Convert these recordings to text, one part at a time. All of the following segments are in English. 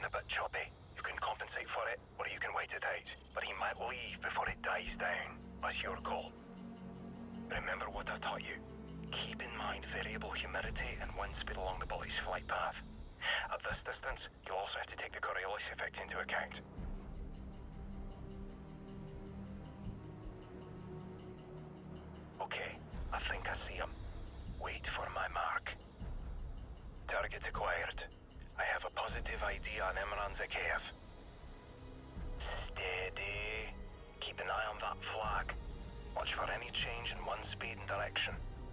getting a bit choppy. You can compensate for it, or you can wait it out. But he might leave before it dies down. That's your call. Remember what I taught you. Keep in mind variable humidity and wind speed along the bullet's flight path. At this distance, you'll also have to take the Coriolis effect into account. Okay, I think I see him. Wait for my mark. Target acquired. I have a positive ID on Imran Zakhaev. Steady. Keep an eye on that flag. Watch for any change in wind speed and direction.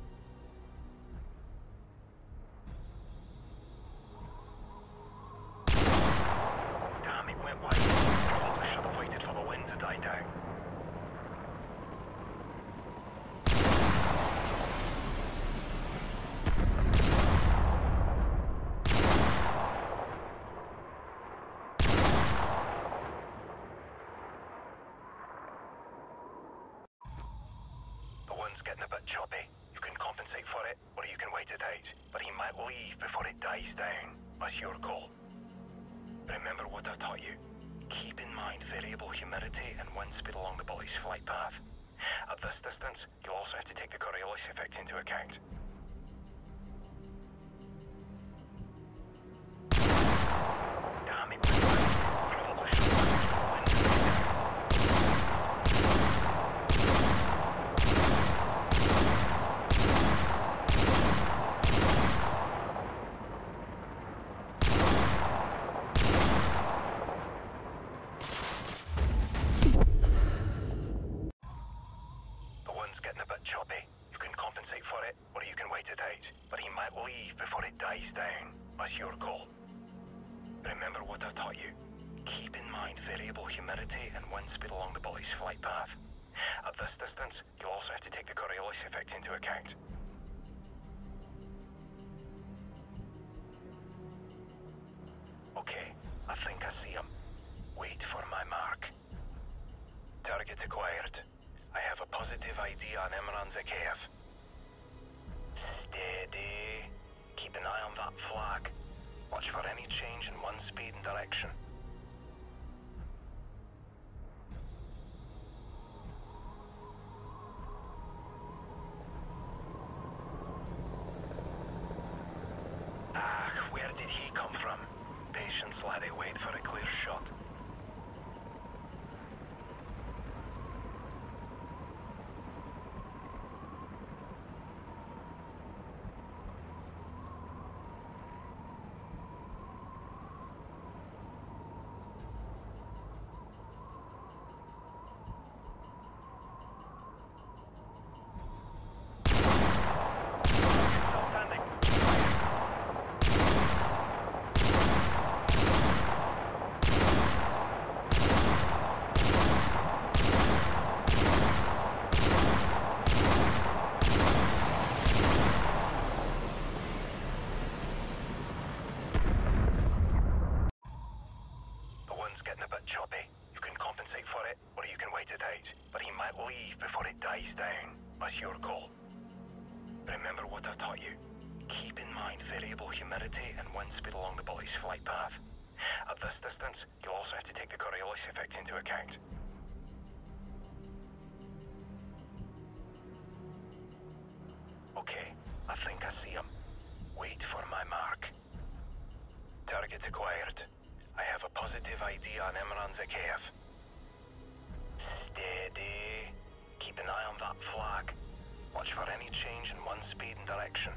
Damn, it went wide. Probably should have waited for the wind to die down. The wind's getting a bit choppy. You can compensate for it, or you can wait it out. But he might leave before it dies down. That's your call. Remember what I taught you. Keep in mind variable humidity and wind speed along the bullet's flight path. At this distance, you'll also have to take the Coriolis effect into account. Damn, it went wide. Probably should have waited for the wind to die down. Getting a bit choppy. You can compensate for it, or you can wait it out. But he might leave before it dies down. That's your call. Remember what I taught you. Keep in mind variable humidity and wind speed along the bullet's flight path. At this distance, you'll also have to take the Coriolis effect into account. Okay, I think I see him. Wait for my mark. Target acquired. I have a positive ID on Imran Zakhaev. Steady. Keep an eye on that flag. Watch for any change in wind speed and direction. Ah, where did he come from? Patience, laddie, wait for a clear shot. Getting a bit choppy. You can compensate for it, or you can wait it out. But he might leave before it dies down. That's your call. Remember what I taught you. Keep in mind variable humidity and wind speed along the bullet's flight path. At this distance, you'll also have to take the Coriolis effect into account. Okay, I think I see him. Wait for my mark. Target acquired. I have a positive ID on Imran Zakhaev. Steady. Keep an eye on that flag. Watch for any change in wind speed and direction.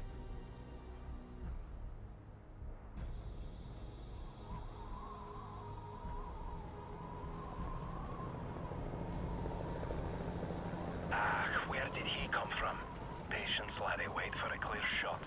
Ah, where did he come from? Patience, laddie, wait for a clear shot.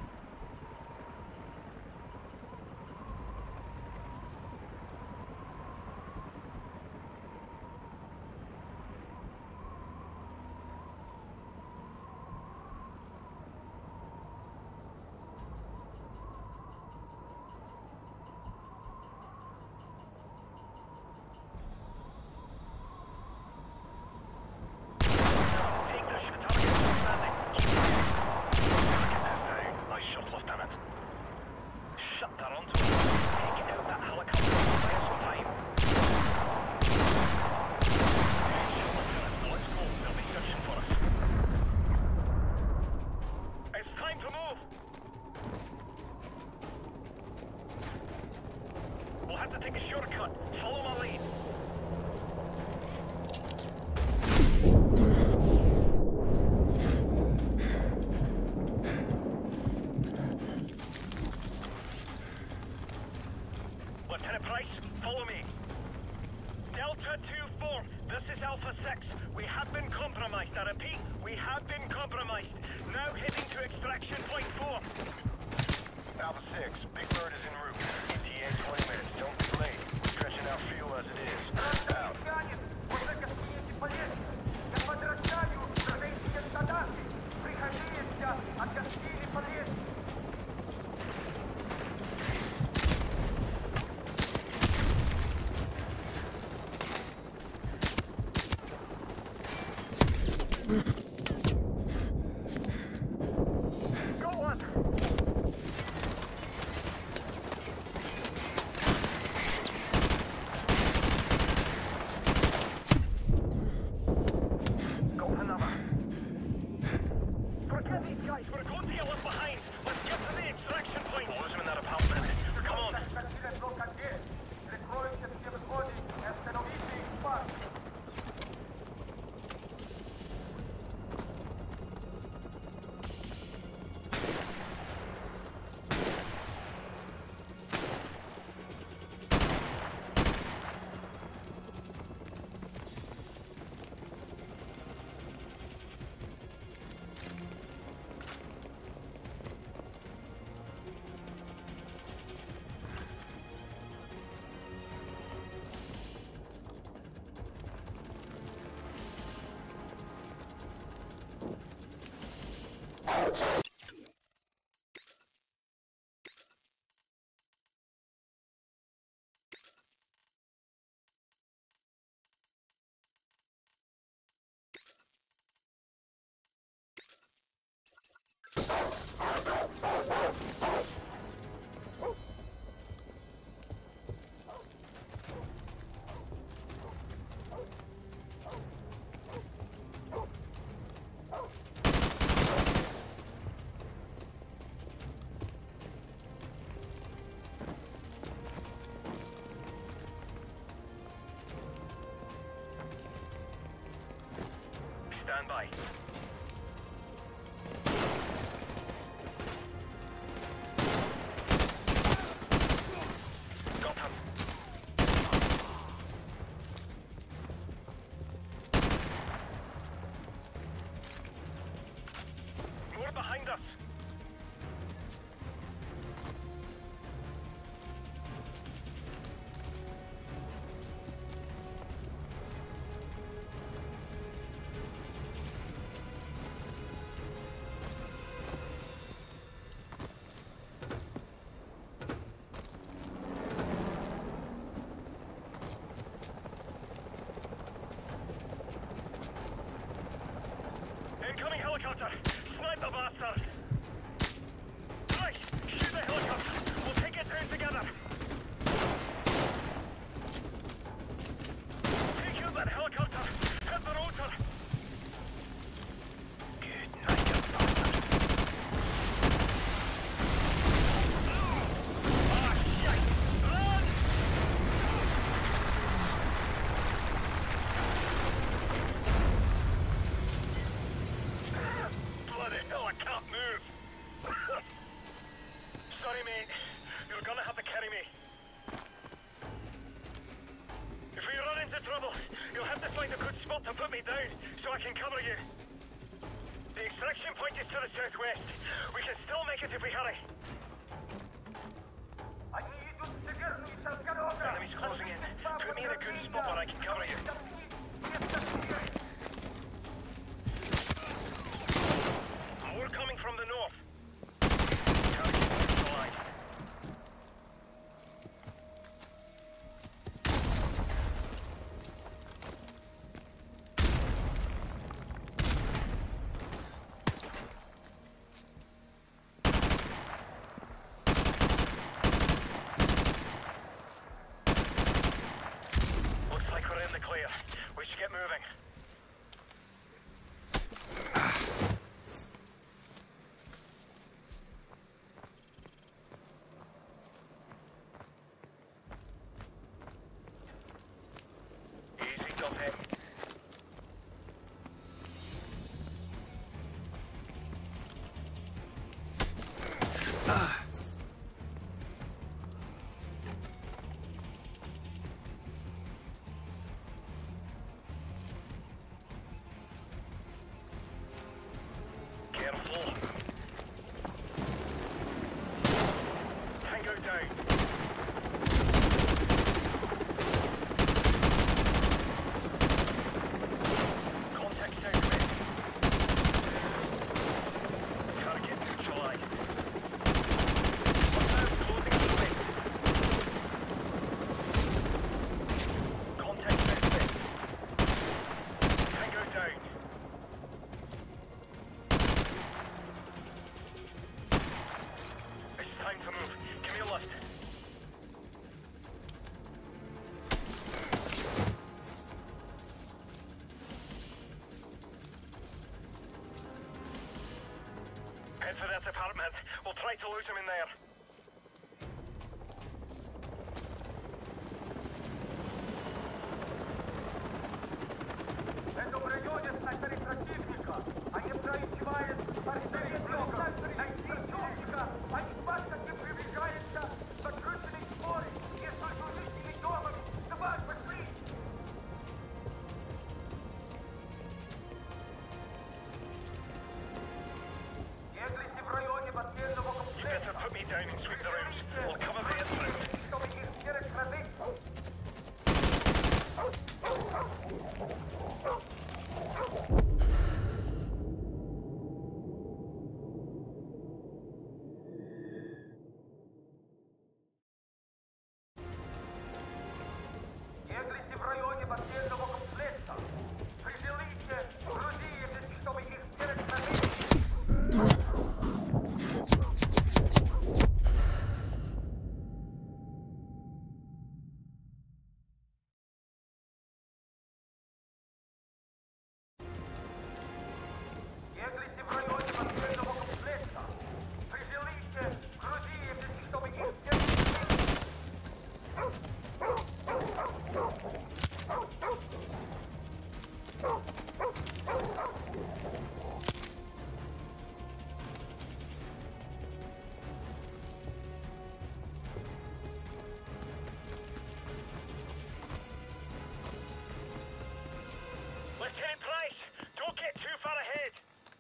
follow me. Delta 2-4, this is Alpha 6. We have been compromised. I repeat, we have been compromised. Now heading to extraction point 4. Alpha 6, Big Bird is en route. ETA 20 minutes. Don't be late. We're stretching out fuel as it is. Out. Stand by. Got him. More behind us. Incoming helicopter! Snipe the bastard! Right! Shoot the helicopter! We'll take it down together! Take out that helicopter! Hit the rotor! Good night, you bastard! Ah, shit! Run! Bloody hell, I can't move! Sorry, mate. You're gonna have to carry me. If we run into trouble, you'll have to find a good spot to put me down, so I can cover you. The extraction point is to the southwest. We can still make it if we hurry. Enemies closing in. Put me in a good spot where I can cover you. More coming from the north. Gotta keep moving the line. Looks like we're in the clear. down. Contact southwest. Target neutralized. Hostiles closing to the west. Contact southwest. Tango down. It's time to move. Give me a lift. Head for that apartment. We'll try to lose him in there. В этом районе снайперы противника. Они проезжают артиллерию блока. Найти противника. Они паспорт не приближаются. Закрученные споры. Между жилищными домами. Давай, пошли! Ездите в районе военного You better комплекса. put me down and sweep the rooms. We'll cover the entrance. Чтобы их не раскрыть. Ездите в районе военного комплекса. Приземлите грузите, чтобы их не раскрыть. Ездите в районе военного комплекса. Приземлите грузите, чтобы их не раскрыть. Lieutenant Price, don't get too far ahead.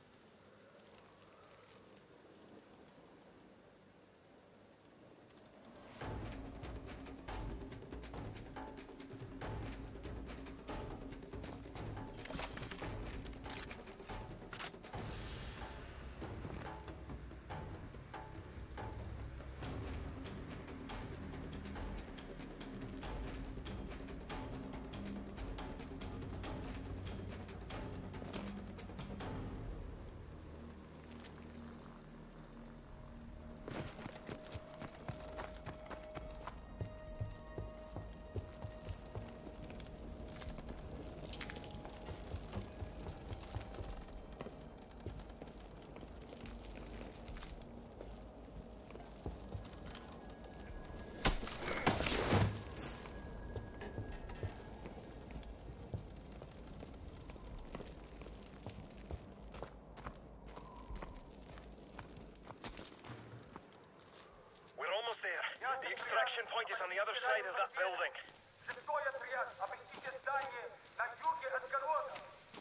We're almost there. The extraction point is on the other side of that building. Шестой отряд, обыщите здание на юге от города.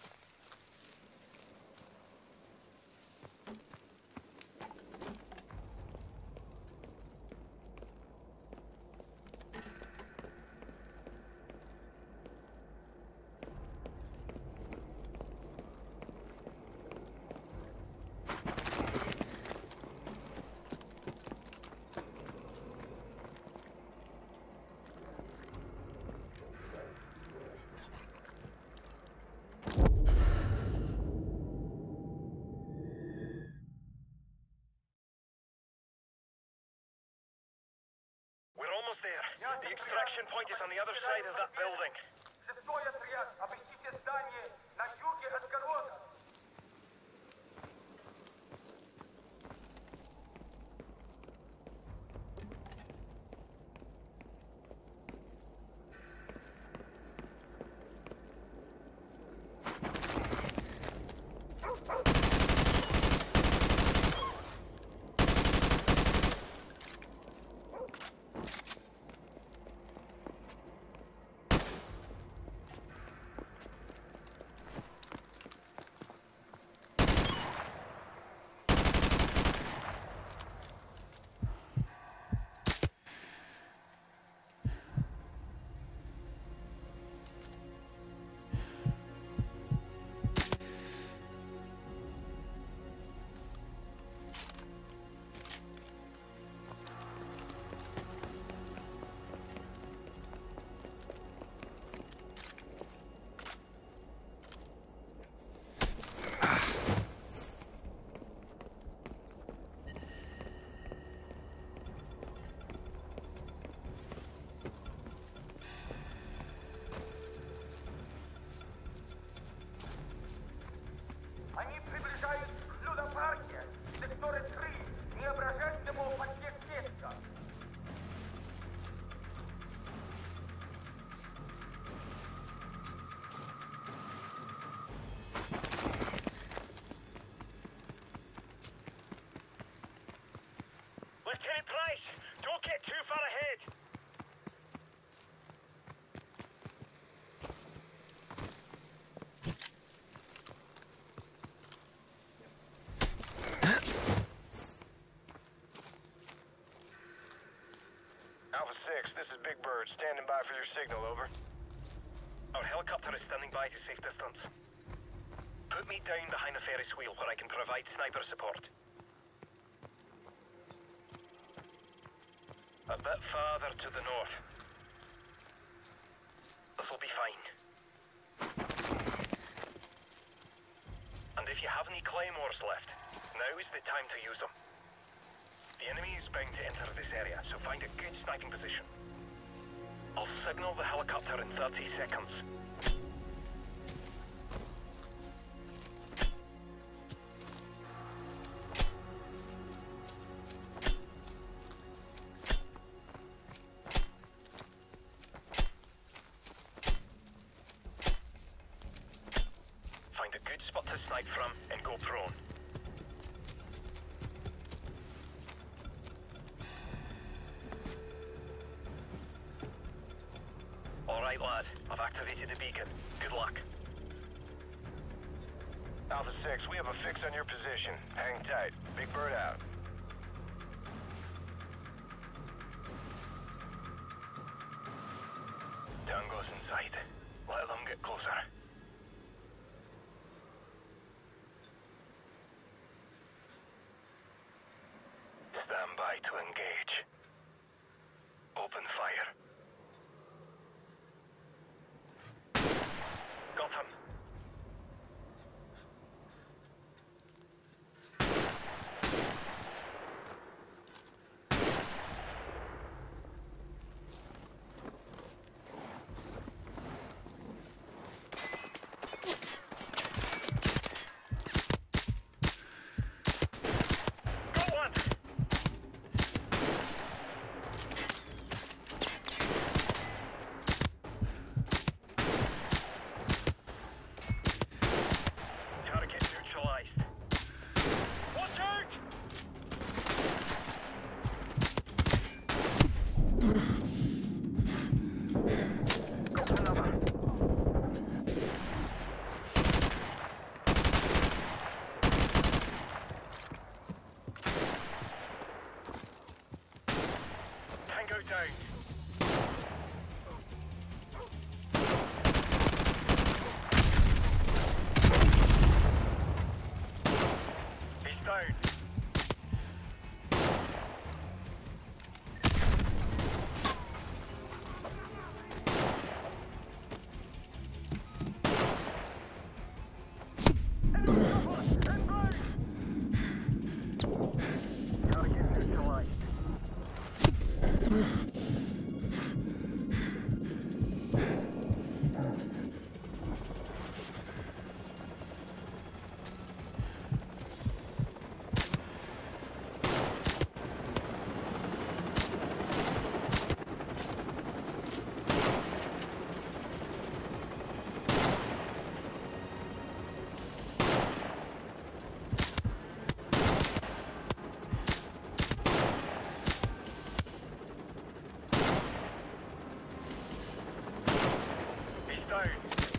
We're almost there. The extraction point is on the other side of that building. Шестой отряд, обыщите здание на юге от города. get too far ahead. Alpha 6, this is Big Bird, standing by for your signal, over. Our helicopter is standing by to safe distance. Put me down behind the Ferris wheel where I can provide sniper support. A bit farther to the north. This'll be fine. And if you have any claymores left, now is the time to use them. The enemy is bound to enter this area, so find a good sniping position. I'll signal the helicopter in 30 seconds. Find a good spot to snipe from and go prone. Alright lad, I've activated the beacon. Good luck. Alpha 6, we have a fix on your position. Hang tight. Big Bird out. Tango's inside. Let them get closer. Stand by to engage. Open fire. Got him. Got one. Target neutralized. Watch out! Tango down. He's down. Target neutralized. He's down.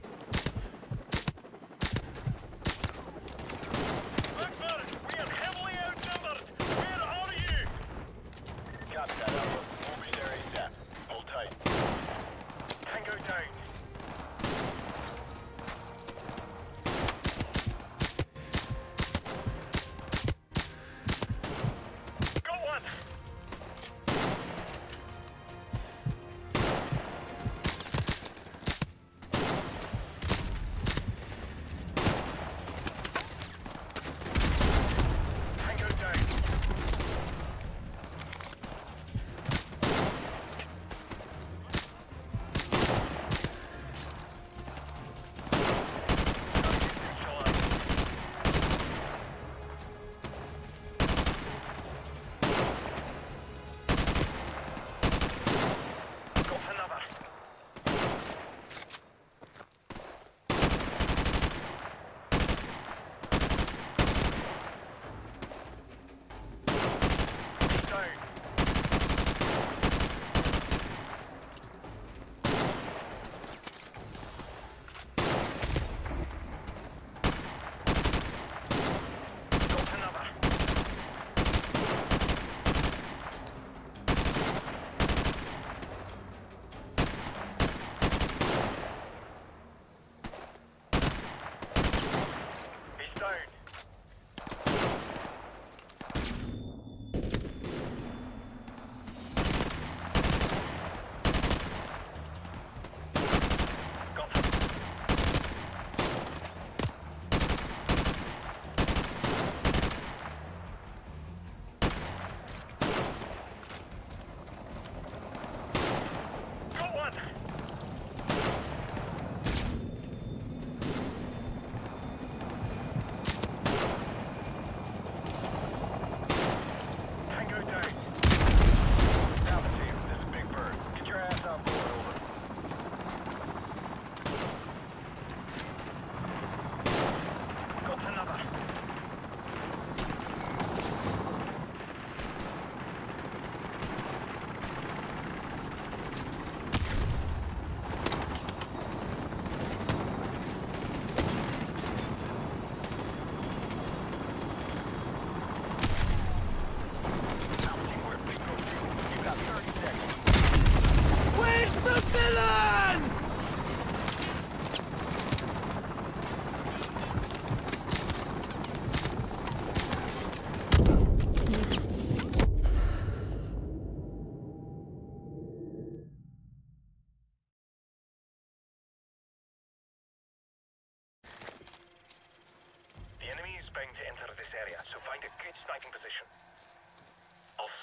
Blackbird, we are heavily outnumbered. Where are you? Copy that, Alpha. We'll be there ASAP. Hold tight. Tango down. Got one. Tango down.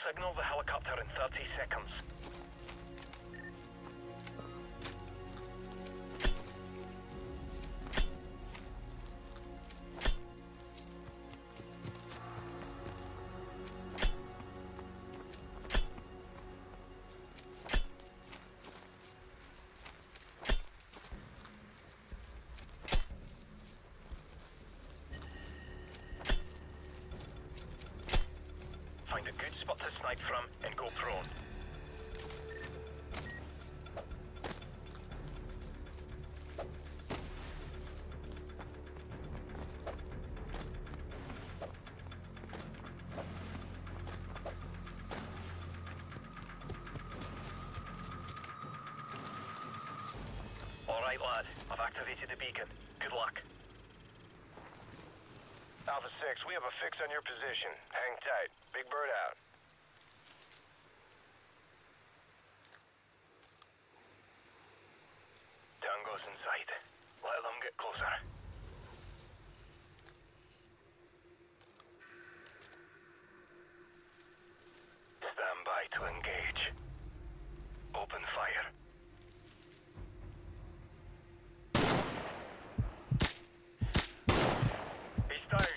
signal the helicopter in 30 seconds. Find a good spot to snipe from and go prone. Alright lad, I've activated the beacon. Good luck. Alpha 6, we have a fix on your position. Hang tight. Big Bird out. Tango's in sight. Let them get closer. Stand by to engage. Open fire. He's down.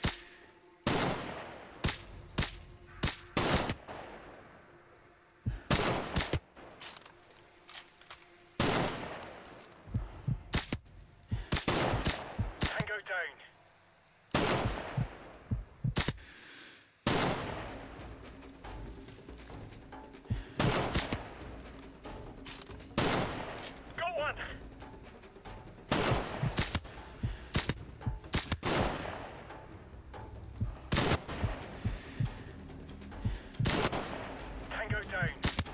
Tango down. Got one. Tango down.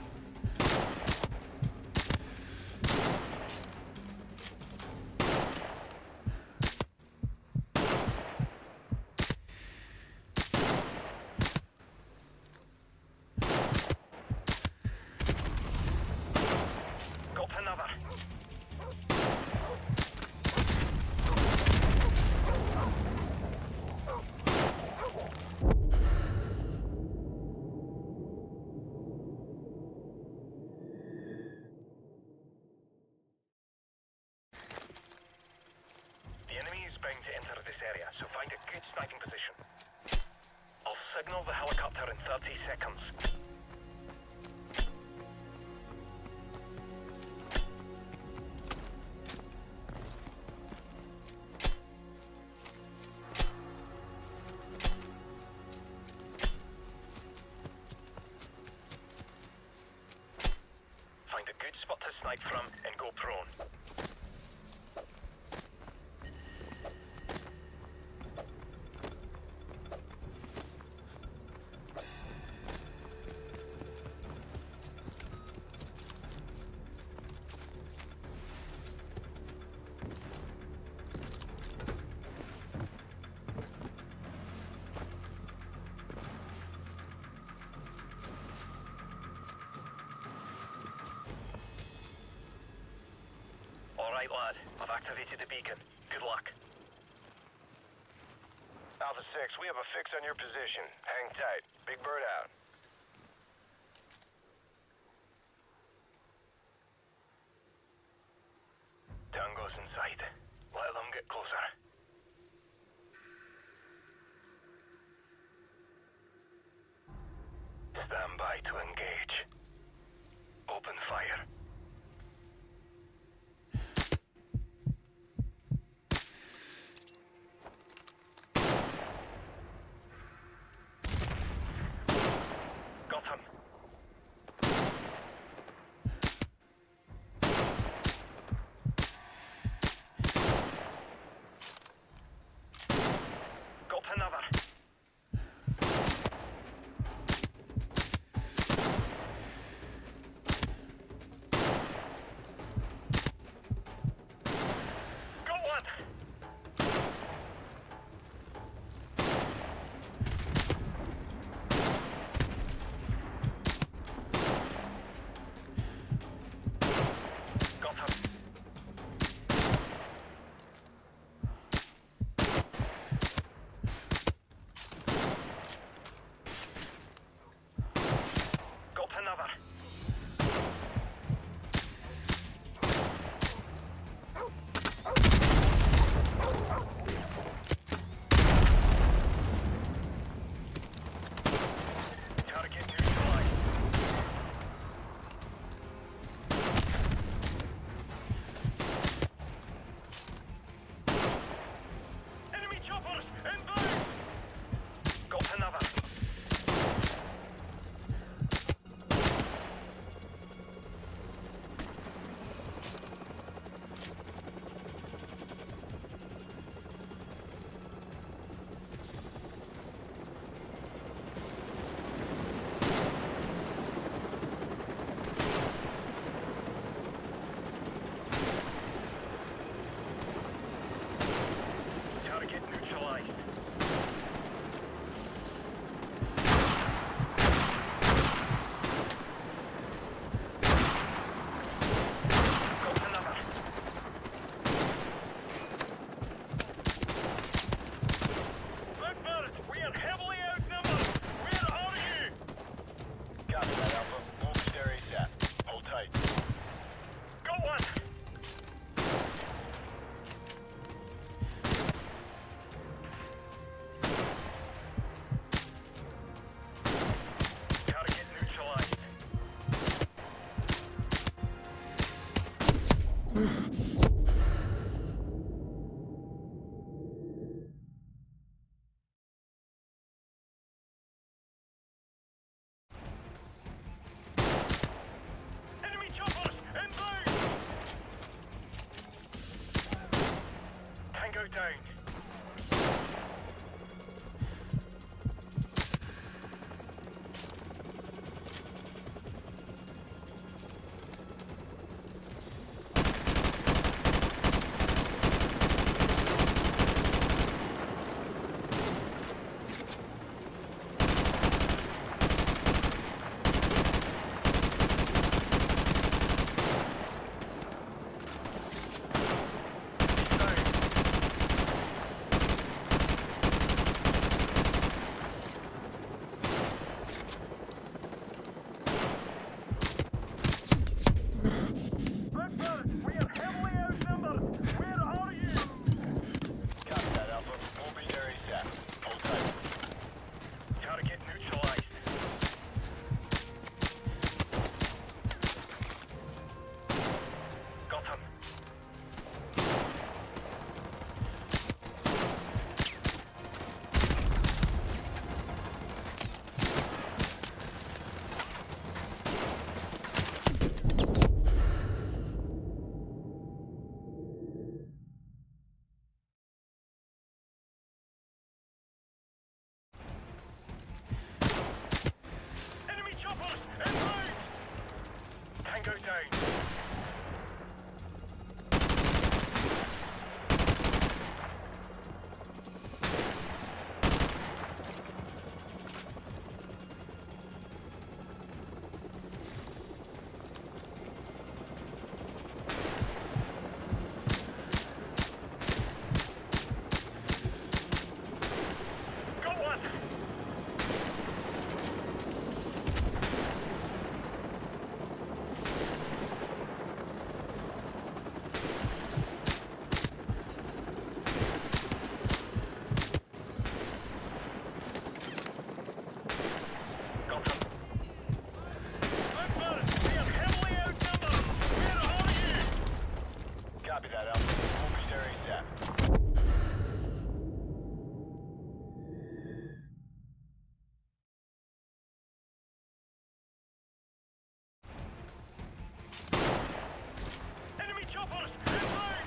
Got another. The enemy is bound to enter this area, so find a good sniping position. I'll signal the helicopter in 30 seconds. Find a good spot to snipe from and go prone. Alright lad, I've activated the beacon. Good luck. Alpha 6, we have a fix on your position. Hang tight. Big Bird out. Tango's in sight. Let them get closer. Stand by to engage. Open fire. Enemy choppers! Inbound! Tango down. Tango down. Copy that, Alpha. We'll be there ASAP. Enemy choppers! Inbound!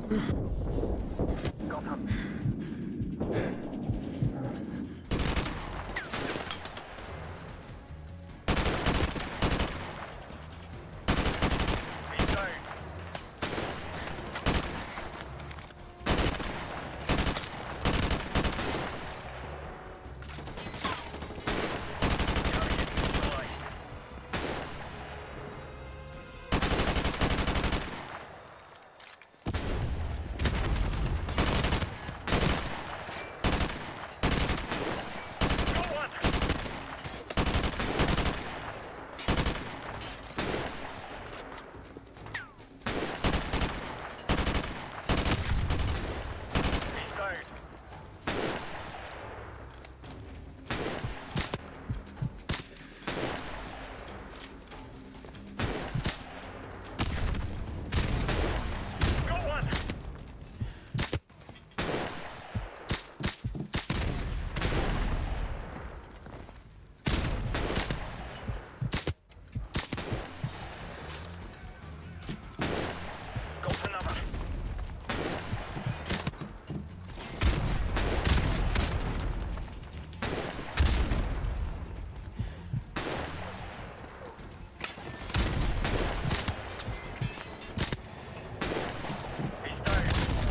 Got him. He's down. Target neutralized. Got one. He's down. Got one. Got another. He's down.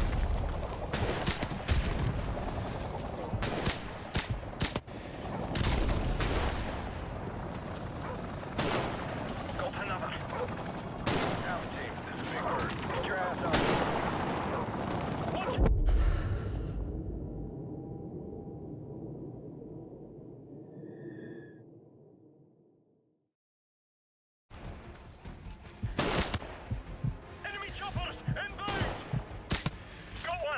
Got another. Alpha team, this is Big Bird. Get your ass up. Watch. Enemy choppers inbound. Got one.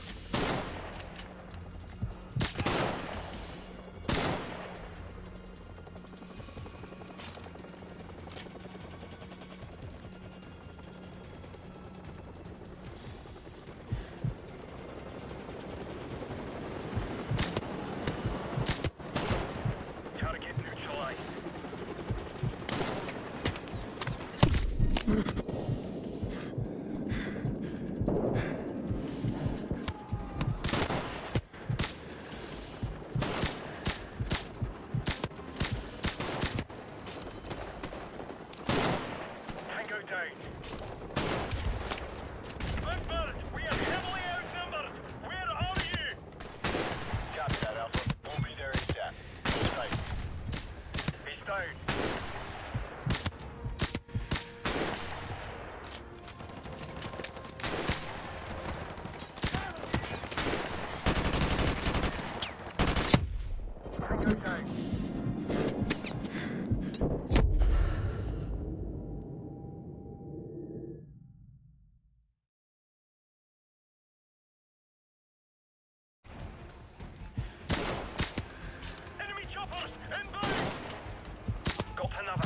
Target neutralized. Tango down. Outnumbered. We are heavily outnumbered. Where are you? Copy that, Alpha. We'll be there ASAP. Hold tight. He's down. Tango down. Enemy choppers inbound. Got another.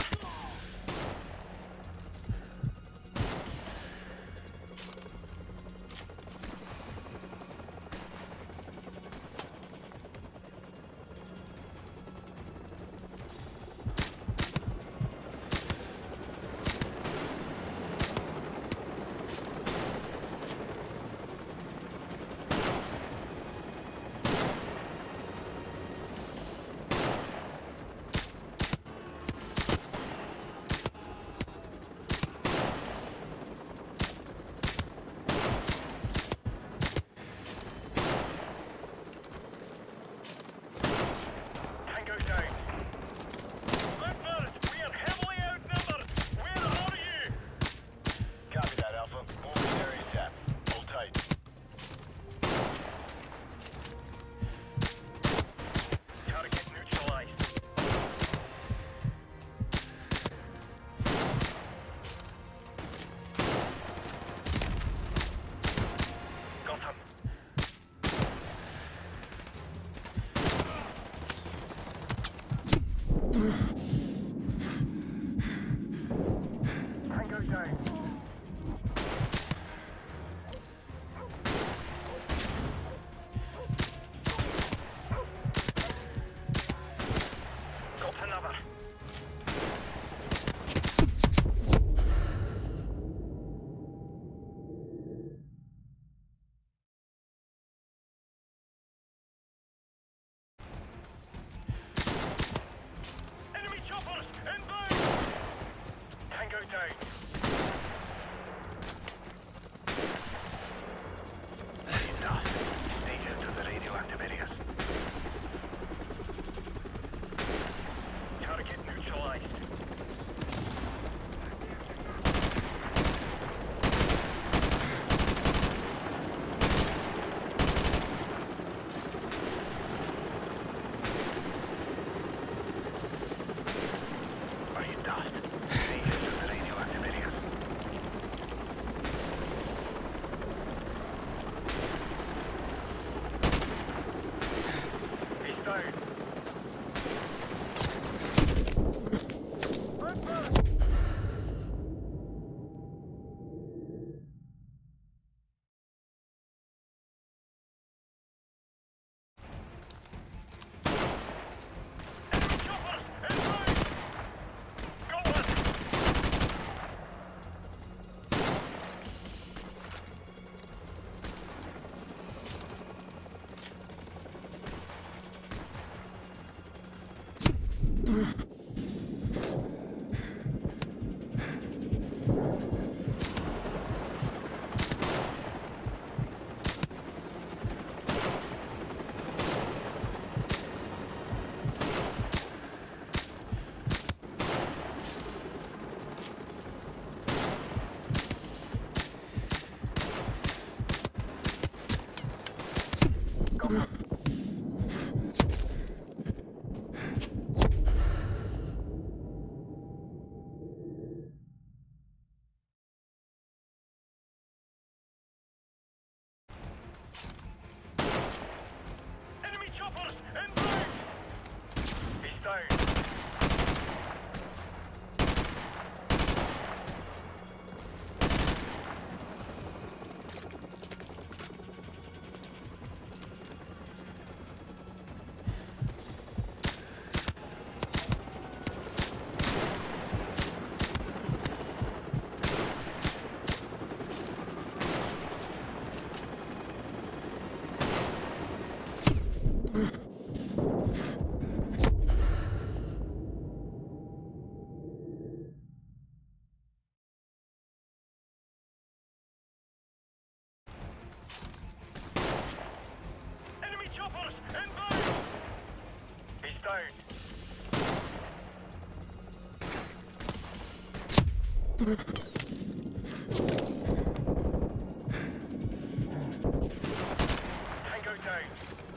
Tango down.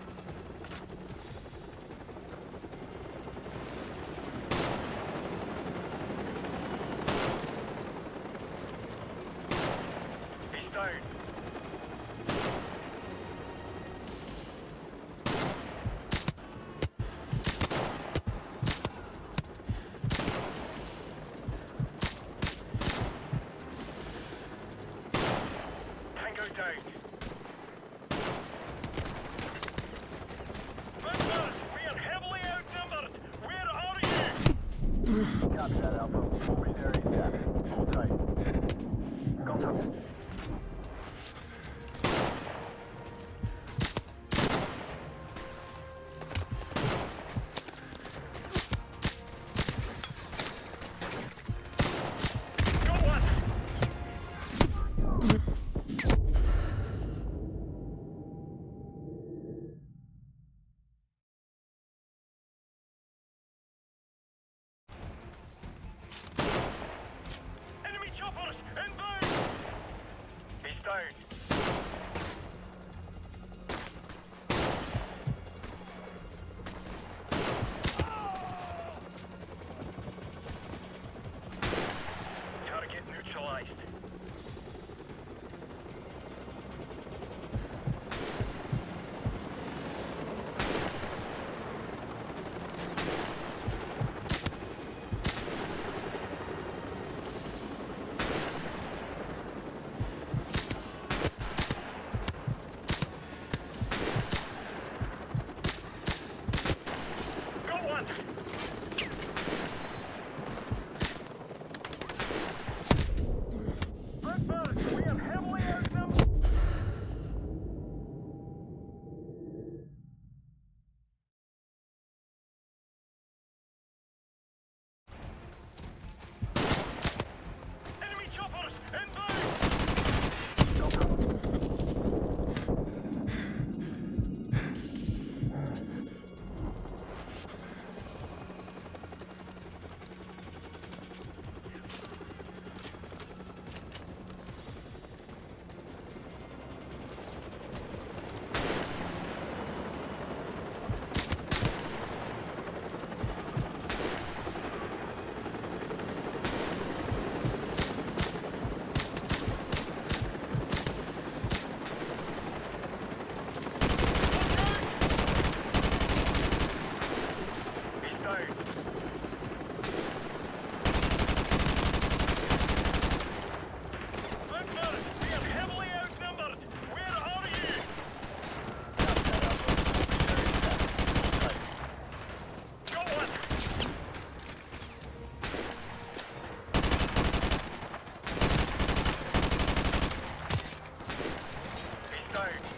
He's down. Tango down. Members, we are heavily outnumbered. Where are you? Copy that, Alpha. We'll be there ASAP. Hold tight. Go. Go on! Enemy choppers! Inbound! He's down. Target neutralized. Go on! Redbird, we are heavily outnumbered. Enemy choppers! Inbound! He's down. Redbird, we are heavily outnumbered. Where are you? Go on! He's down.